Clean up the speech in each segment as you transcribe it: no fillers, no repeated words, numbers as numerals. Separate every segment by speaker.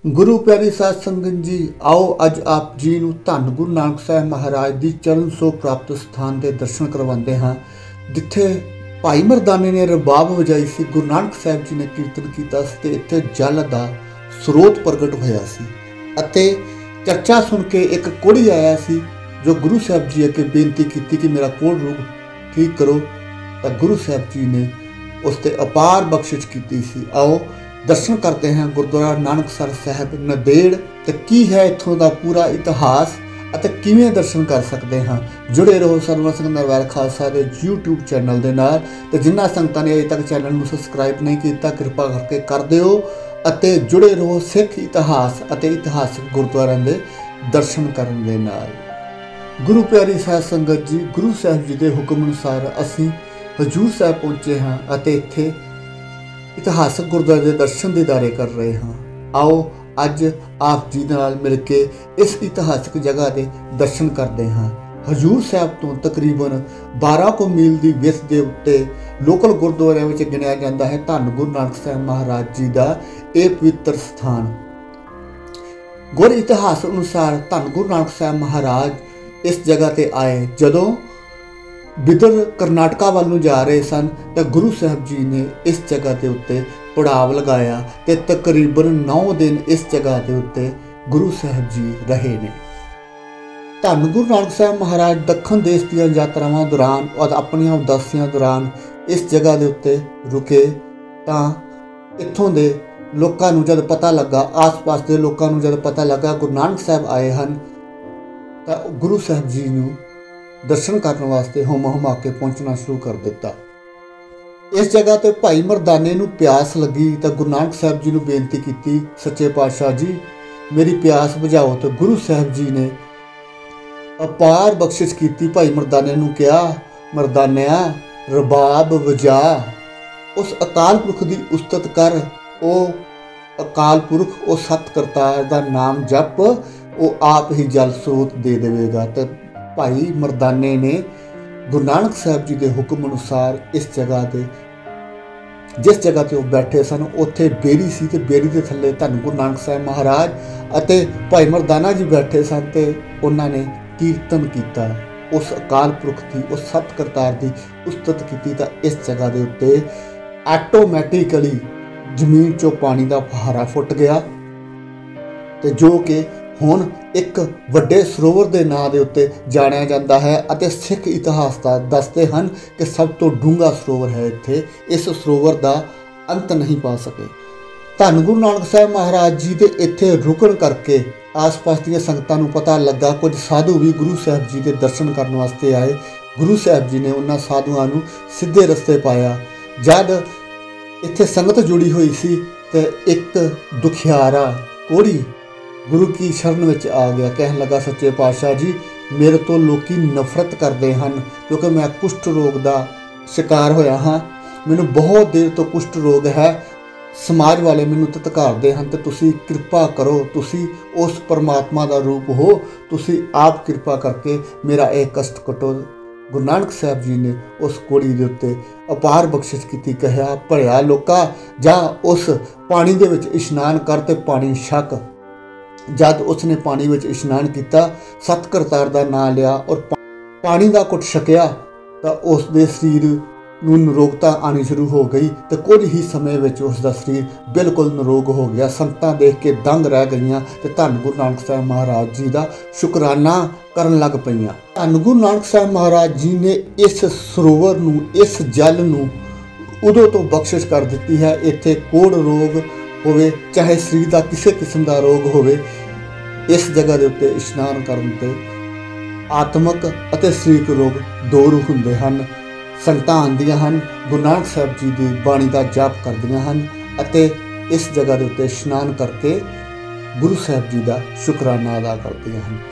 Speaker 1: गुरु प्यारी साध संगत जी, आओ अज आप जी नूं धन गुरु नानक साहब महाराज की चरण सो प्राप्त स्थान के दर्शन करवाते हाँ, जिथे भाई मरदाने ने रबाब वजाई सी। गुरु नानक साहब जी ने कीर्तन किया, इत्थे जल का स्रोत प्रगट होया सी। अते चर्चा सुन के एक कोड़ी आया सी, जो गुरु साहब जी अगे बेनती की कि मेरा कोढ़ रोग ठीक करो, तो गुरु साहब जी ने उसते अपार बख्शिश की सी। आओ दर्शन करते हैं गुरुद्वारा नानकसर साहब नदेड़, ते की है इत्थों का पूरा इतिहास ਅਤੇ ਕਿਵੇਂ ਦਰਸ਼ਨ कर सकते हैं। जुड़े रहो ਸਰਵਣ ਸਿੰਘ ਨਰਵੈਲ ਖਾਲਸਾ ਦੇ YouTube ਚੈਨਲ ਦੇ ਨਾਲ। ਤੇ ਜਿਨ੍ਹਾਂ ਸੰਗਤਾਂ ਨੇ ਅਜੇ ਤੱਕ ਚੈਨਲ ਨੂੰ ਸਬਸਕ੍ਰਾਈਬ ਨਹੀਂ ਕੀਤਾ, ਕਿਰਪਾ ਕਰਕੇ ਕਰ ਦਿਓ ਅਤੇ ਜੁੜੇ ਰਹੋ ਸਿੱਖ ਇਤਿਹਾਸ ਅਤੇ ਇਤਿਹਾਸਕ ਗੁਰਦੁਆਰਿਆਂ ਦੇ ਦਰਸ਼ਨ ਕਰਨ ਦੇ ਨਾਲ। ਗੁਰੂ ਪਿਆਰੀ ਸਾਧ ਸੰਗਤ ਜੀ, ਗੁਰੂ ਸਾਹਿਬ ਜੀ ਦੇ ਹੁਕਮ ਅਨੁਸਾਰ ਅਸੀਂ ਹਜੂਰ ਸਾਹਿਬ ਪਹੁੰਚੇ ਹਾਂ ਅਤੇ ਇੱਥੇ ਇਤਿਹਾਸਕ ਗੁਰਦੁਆਰੇ ਦੇ ਦਰਸ਼ਨ ਦੀਦਾਰੇ ਕਰ ਰਹੇ ਹਾਂ। आओ ਅੱਜ ਆਪ ਜੀ ਨਾਲ ਮਿਲ ਕੇ ਇਸ ਇਤਿਹਾਸਕ ਜਗ੍ਹਾ ਦੇ ਦਰਸ਼ਨ ਕਰਦੇ ਹਾਂ। ਹਜੂਰ ਸਾਹਿਬ ਤੋਂ ਤਕਰੀਬਨ 12 ਕੁ ਮੀਲ ਦੀ ਵਿੱਥ ਦੇ ਉੱਤੇ ਲੋਕਲ ਗੁਰਦੁਆਰਿਆਂ ਵਿੱਚ ਗਿਣਿਆ ਜਾਂਦਾ ਹੈ ਧੰਨ ਗੁਰੂ ਨਾਨਕ ਸਾਹਿਬ ਮਹਾਰਾਜ ਜੀ ਦਾ ਇਹ ਪਵਿੱਤਰ ਸਥਾਨ। ਗੁਰ ਇਤਿਹਾਸ ਅਨੁਸਾਰ ਧੰਨ ਗੁਰੂ ਨਾਨਕ ਸਾਹਿਬ ਮਹਾਰਾਜ ਇਸ ਜਗ੍ਹਾ ਤੇ ਆਏ ਜਦੋਂ ਬਿਦਰ ਕਰਨਾਟਕਾ ਵੱਲ ਨੂੰ ਜਾ ਰਹੇ ਸਨ, ਤਾਂ ਗੁਰੂ ਸਾਹਿਬ ਜੀ ਨੇ ਇਸ ਜਗ੍ਹਾ ਦੇ ਉੱਤੇ ਪੜਾਵ ਲਗਾਇਆ ਤੇ ਤਕਰੀਬਨ 9 ਦਿਨ ਇਸ ਜਗ੍ਹਾ ਦੇ ਉੱਤੇ ਗੁਰੂ ਸਾਹਿਬ ਜੀ ਰਹੇ ਨੇ। ਧੰਨ ਗੁਰੂ ਨਾਨਕ ਸਾਹਿਬ ਮਹਾਰਾਜ ਦੱਖਣ ਦੇਸ਼ ਦੀਆਂ ਯਾਤਰਾਵਾਂ ਦੌਰਾਨ ਔਰ ਆਪਣੀਆਂ ਉਦਾਸੀਆਂ ਦੌਰਾਨ ਇਸ ਜਗ੍ਹਾ ਦੇ ਉੱਤੇ ਰੁਕੇ। ਤਾਂ ਇੱਥੋਂ ਦੇ ਲੋਕਾਂ ਨੂੰ ਜਦ ਪਤਾ ਲੱਗਾ, ਆਸ-ਪਾਸ ਦੇ ਲੋਕਾਂ ਨੂੰ ਜਦ ਪਤਾ ਲੱਗਾ ਗੁਰੂ ਨਾਨਕ ਸਾਹਿਬ ਆਏ ਹਨ, ਤਾਂ ਗੁਰੂ ਸਾਹਿਬ ਜੀ ਨੂੰ ਦਰਸ਼ਨ ਕਰਨ ਵਾਸਤੇ ਹੁਮ-ਹੁਮਾ ਕੇ ਪਹੁੰਚਣਾ ਸ਼ੁਰੂ ਕਰ ਦਿੱਤਾ। ਇਸ ਜਗ੍ਹਾ ਤੇ ਭਾਈ ਮਰਦਾਨੇ ਨੂੰ ਪਿਆਸ ਲੱਗੀ ਤਾਂ ਗੁਰੂ ਨਾਨਕ ਸਾਹਿਬ ਜੀ ਨੂੰ ਬੇਨਤੀ ਕੀਤੀ, ਸੱਚੇ ਪਾਤਸ਼ਾਹ ਜੀ ਮੇਰੀ ਪਿਆਸ ਬੁਝਾਓ। ਤਾਂ ਗੁਰੂ ਸਾਹਿਬ ਜੀ ਨੇ ਅਪਾਰ ਬਖਸ਼ਿਸ਼ ਕੀਤੀ। ਭਾਈ ਮਰਦਾਨੇ ਨੂੰ ਕਿਹਾ, ਮਰਦਾਨਿਆ ਰਬਾਬ ਵਜਾ, ਉਸ ਅਕਾਲ ਪੁਰਖ ਦੀ ਉਸਤਤ ਕਰ। ਉਹ ਅਕਾਲ ਪੁਰਖ, ਉਹ ਸਤ ਕਰਤਾਰ ਦਾ ਨਾਮ ਜਪ, ਉਹ ਆਪ ਹੀ ਜਲ ਸਰੋਤ ਦੇ ਦੇਵੇਗਾ। ਤੇ ਭਾਈ ਮਰਦਾਨੇ ਨੇ ਗੁਰੂ ਨਾਨਕ ਸਾਹਿਬ ਜੀ ਦੇ ਹੁਕਮ ਅਨੁਸਾਰ ਇਸ ਜਗ੍ਹਾ ਤੇ, ਜਿਸ ਜਗ੍ਹਾ ਤੇ ਉਹ ਬੈਠੇ ਸਨ, ਉੱਥੇ ਬੇਰੀ ਸੀ ਤੇ ਬੇਰੀ ਦੇ ਥੱਲੇ ਧੰਨ ਗੁਰੂ ਨਾਨਕ ਸਾਹਿਬ ਮਹਾਰਾਜ ਅਤੇ ਭਾਈ ਮਰਦਾਨਾ ਜੀ ਬੈਠੇ ਸਨ ਤੇ ਉਹਨਾਂ ਨੇ ਕੀਰਤਨ ਕੀਤਾ, ਉਸ ਅਕਾਲ ਪੁਰਖ ਦੀ, ਉਸ ਸਤ ਕਰਤਾਰ ਦੀ ਉਸਤਤ ਕੀਤੀ। ਤਾਂ ਇਸ ਜਗ੍ਹਾ ਦੇ ਉੱਤੇ ਆਟੋਮੈਟਿਕਲੀ ਜ਼ਮੀਨ 'ਚੋਂ ਪਾਣੀ ਦਾ ਫੁਹਾਰਾ ਫੁੱਟ ਗਿਆ ਤੇ ਜੋ ਕਿ ਹੁਣ ਇੱਕ ਵੱਡੇ ਸਰੋਵਰ ਦੇ ਨਾਂ ਦੇ ਉੱਤੇ ਜਾਣਿਆ ਜਾਂਦਾ ਹੈ। ਅਤੇ ਸਿੱਖ ਇਤਿਹਾਸ ਦਾ ਦੱਸਦੇ ਹਨ ਕਿ ਸਭ ਤੋਂ ਡੂੰਘਾ ਸਰੋਵਰ ਹੈ ਇੱਥੇ, ਇਸ ਸਰੋਵਰ ਦਾ ਅੰਤ ਨਹੀਂ ਪਾ ਸਕੇ। ਧੰਨ ਗੁਰੂ ਨਾਨਕ ਸਾਹਿਬ ਮਹਾਰਾਜ ਜੀ ਦੇ ਇੱਥੇ ਰੁਕਣ ਕਰਕੇ ਆਸ-ਪਾਸ ਦੀਆਂ ਸੰਗਤਾਂ ਨੂੰ ਪਤਾ ਲੱਗਾ, ਕੁਝ ਸਾਧੂ ਵੀ ਗੁਰੂ ਸਾਹਿਬ ਜੀ ਦੇ ਦਰਸ਼ਨ ਕਰਨ ਵਾਸਤੇ ਆਏ। ਗੁਰੂ ਸਾਹਿਬ ਜੀ ਨੇ ਉਹਨਾਂ ਸਾਧੂਆਂ ਨੂੰ ਸਿੱਧੇ ਰਸਤੇ ਪਾਇਆ। ਜਦ ਇੱਥੇ ਸੰਗਤ ਜੁੜੀ ਹੋਈ ਸੀ ਤੇ ਇੱਕ ਦੁਖਿਆਰਾ ਕੋੜੀ ਗੁਰੂ ਕੀ ਸ਼ਰਨ ਵਿੱਚ ਆ ਗਿਆ, ਕਹਿਣ ਲੱਗਾ, ਸੱਚੇ ਪਾਤਸ਼ਾਹ ਜੀ ਮੇਰੇ ਤੋਂ ਲੋਕੀ ਨਫ਼ਰਤ ਕਰਦੇ ਹਨ ਕਿਉਂਕਿ ਮੈਂ ਕੁਸ਼ਟ ਰੋਗ ਦਾ ਸ਼ਿਕਾਰ ਹੋਇਆ ਹਾਂ। ਮੈਨੂੰ ਬਹੁਤ ਦੇਰ ਤੋਂ ਕੁਸ਼ਟ ਰੋਗ ਹੈ, ਸਮਾਜ ਵਾਲੇ ਮੈਨੂੰ ਧਤਕਾਰਦੇ ਹਨ ਤੇ ਤੁਸੀਂ ਕਿਰਪਾ ਕਰੋ, ਤੁਸੀਂ ਉਸ ਪਰਮਾਤਮਾ ਦਾ ਰੂਪ ਹੋ, ਤੁਸੀਂ ਆਪ ਕਿਰਪਾ ਕਰਕੇ ਮੇਰਾ ਇਹ ਕਸ਼ਟ ਕੱਟੋ। ਗੁਰੂ ਨਾਨਕ ਸਾਹਿਬ ਜੀ ਨੇ ਉਸ ਕੋੜੀ ਦੇ ਉੱਤੇ ਅਪਾਰ ਬਖਸ਼ਿਸ਼ ਕੀਤੀ, ਕਹਿਆ, ਭਲਿਆ ਲੋਕਾ ਜਾ ਉਸ ਪਾਣੀ ਦੇ ਵਿੱਚ ਇਸ਼ਨਾਨ ਕਰ ਤੇ ਪਾਣੀ ਛਕ। ਜਦ ਉਸਨੇ ਪਾਣੀ ਵਿੱਚ ਇਸ਼ਨਾਨ ਕੀਤਾ, ਸਤ ਕਰਤਾਰ ਦਾ ਨਾਮ ਲਿਆ ਔਰ ਪਾਣੀ ਦਾ ਘੁੱਟ ਛਕਿਆ, ਤਾਂ ਉਸ ਦੇ ਸਰੀਰ ਨੂੰ ਨਿਰੋਗਤਾ ਆਉਣੀ ਸ਼ੁਰੂ ਹੋ ਗਈ ਤੇ ਕੁਝ ਹੀ ਸਮੇਂ ਵਿੱਚ ਉਸ ਦਾ ਸਰੀਰ ਬਿਲਕੁਲ ਨਿਰੋਗ ਹੋ ਗਿਆ। ਸੰਗਤਾਂ ਦੇਖ ਕੇ ਦੰਗ ਰਹਿ ਗਈਆਂ ਤੇ ਧੰਨ ਗੁਰੂ ਨਾਨਕ ਸਾਹਿਬ ਮਹਾਰਾਜ ਜੀ ਦਾ ਸ਼ੁਕਰਾਨਾ ਕਰਨ ਲੱਗ ਪਈਆਂ। ਧੰਨ ਗੁਰੂ ਨਾਨਕ ਸਾਹਿਬ ਮਹਾਰਾਜ ਜੀ ਨੇ ਇਸ ਸਰੋਵਰ ਨੂੰ, ਇਸ ਜਲ ਨੂੰ ਉਦੋਂ ਤੋਂ ਬਖਸ਼ਿਸ਼ ਕਰ ਦਿੱਤੀ ਹੈ। ਇੱਥੇ ਕੋੜ ਰੋਗ ਹੋਵੇ, ਚਾਹੇ ਸਰੀਰ ਦਾ ਕਿਸੇ ਕਿਸਮ ਦਾ ਰੋਗ ਹੋਵੇ, ਇਸ ਜਗ੍ਹਾ ਦੇ ਉੱਤੇ ਇਸ਼ਨਾਨ ਕਰਨ ਤੇ ਆਤਮਿਕ ਅਤੇ ਸਰੀਰਕ ਰੋਗ ਦੂਰ ਹੁੰਦੇ ਹਨ। ਸੰਗਤਾਂ ਆਉਂਦੀਆਂ ਹਨ, ਗੁਰੂ ਨਾਨਕ ਸਾਹਿਬ ਜੀ ਦੀ ਬਾਣੀ ਦਾ ਜਾਪ ਕਰਦੀਆਂ ਹਨ ਅਤੇ ਇਸ ਜਗ੍ਹਾ ਦੇ ਉੱਤੇ ਇਸ਼ਨਾਨ ਕਰਕੇ ਗੁਰੂ ਸਾਹਿਬ ਜੀ ਦਾ ਸ਼ੁਕਰਾਨਾ ਅਦਾ ਕਰਦੀਆਂ ਹਨ।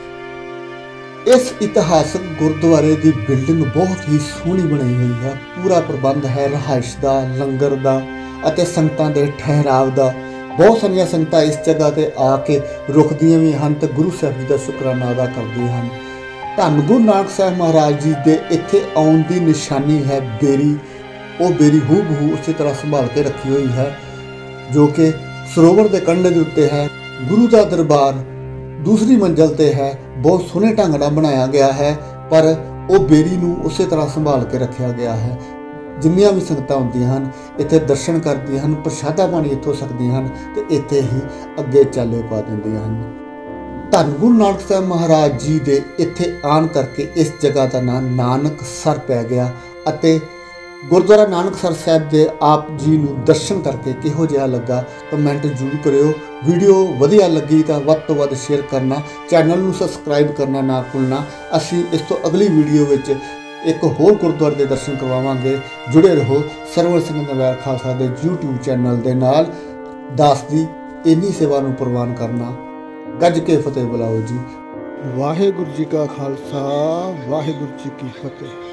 Speaker 1: ਇਸ ਇਤਿਹਾਸਕ ਗੁਰਦੁਆਰੇ ਦੀ ਬਿਲਡਿੰਗ ਬਹੁਤ ਹੀ ਸੋਹਣੀ ਬਣਾਈ ਹੋਈ ਹੈ। ਪੂਰਾ ਪ੍ਰਬੰਧ ਹੈ ਰਿਹਾਇਸ਼ ਦਾ, ਲੰਗਰ ਦਾ ਅਤੇ ਸੰਗਤਾਂ ਦੇ ਠਹਿਰਾਵ ਦਾ। ਬਹੁਤ ਸਾਰੀਆਂ ਸੰਗਤਾਂ ਇਸ ਜਗ੍ਹਾ ਤੇ ਆ ਕੇ ਰੁਕਦੀਆਂ ਵੀ ਹਨ ਤੇ ਗੁਰੂ ਸਾਹਿਬ ਜੀ ਦਾ ਸ਼ੁਕਰਾਨਾ ਅਦਾ ਕਰਦੀਆਂ ਹਨ। ਧੰਨ ਗੁਰੂ ਨਾਨਕ ਸਾਹਿਬ ਮਹਾਰਾਜ ਜੀ ਦੇ ਇੱਥੇ ਆਉਣ ਦੀ ਨਿਸ਼ਾਨੀ ਹੈ ਬੇਰੀ। ਉਹ ਬੇਰੀ ਹੂ-ਬ-ਹੂ ਉਸੇ ਤਰ੍ਹਾਂ ਸੰਭਾਲ ਕੇ ਰੱਖੀ ਹੋਈ ਹੈ, ਜੋ ਕਿ ਸਰੋਵਰ ਦੇ ਕੰਢੇ ਦੇ ਉੱਤੇ ਹੈ। ਗੁਰੂ ਦਾ ਦਰਬਾਰ ਦੂਸਰੀ ਮੰਜ਼ਲ ਤੇ ਹੈ। ਬਹੁਤ ਸੋਹਣੇ ਢੰਗ ਨਾਲ ਬਣਾਇਆ ਗਿਆ ਹੈ, ਪਰ ਉਹ ਬੇਰੀ ਨੂੰ ਉਸੇ ਤਰ੍ਹਾਂ ਸੰਭਾਲ ਕੇ ਰੱਖਿਆ ਗਿਆ ਹੈ। ਜਿੰਨੀਆਂ ਵੀ ਸੰਗਤਾਂ ਹੁੰਦੀਆਂ ਹਨ ਇੱਥੇ ਦਰਸ਼ਨ ਕਰਦੀਆਂ ਹਨ, ਪ੍ਰਸ਼ਾਦਾ ਪਾਣੀ ਇੱਥੋਂ ਸਕਦੀਆਂ ਹਨ ਤੇ ਇੱਥੇ ਹੀ ਅੱਗੇ ਚਾਲੇ ਪਾ ਦਿੰਦੀਆਂ ਹਨ। ਧੰਨ ਗੁਰੂ ਨਾਨਕ ਸਾਹਿਬ ਮਹਾਰਾਜ ਜੀ ਦੇ ਇੱਥੇ ਆਉਣ ਕਰਕੇ ਇਸ ਜਗ੍ਹਾ ਦਾ ਨਾਮ ਨਾਨਕਸਰ ਪੈ ਗਿਆ। ਅਤੇ ਗੁਰਦੁਆਰਾ ਨਾਨਕਸਰ ਸਾਹਿਬ ਦੇ ਆਪ ਜੀ ਨੂੰ ਦਰਸ਼ਨ ਕਰਕੇ ਕਿਹੋ ਜਿਹਾ ਲੱਗਾ ਕਮੈਂਟ ਜ਼ਰੂਰ ਕਰਿਓ। ਵੀਡੀਓ ਵਧੀਆ ਲੱਗੀ ਤਾਂ ਵੱਧ ਤੋਂ ਵੱਧ ਸ਼ੇਅਰ ਕਰਨਾ, ਚੈਨਲ ਨੂੰ ਸਬਸਕ੍ਰਾਈਬ ਕਰਨਾ ਨਾ ਭੁੱਲਣਾ। ਅਸੀਂ ਇਸ ਤੋਂ ਅਗਲੀ ਵੀਡੀਓ ਵਿੱਚ ਇੱਕ ਹੋਰ ਗੁਰਦੁਆਰੇ ਦੇ ਦਰਸ਼ਨ ਕਰਵਾਵਾਂਗੇ। ਜੁੜੇ ਰਹੋ ਸਰਵਣ ਸਿੰਘ ਨਵੈਰ ਖਾਲਸਾ ਦੇ YouTube ਚੈਨਲ ਦੇ ਨਾਲ। ਦਾਸ ਦੀ ਇੰਨੀ ਸੇਵਾ ਨੂੰ ਪ੍ਰਵਾਨ ਕਰਨਾ। ਗੱਜ ਕੇ ਫਤਿਹ ਬੁਲਾਓ ਜੀ। ਵਾਹਿਗੁਰੂ ਜੀ ਕਾ ਖਾਲਸਾ, ਵਾਹਿਗੁਰੂ ਜੀ ਕੀ ਫਤਿਹ।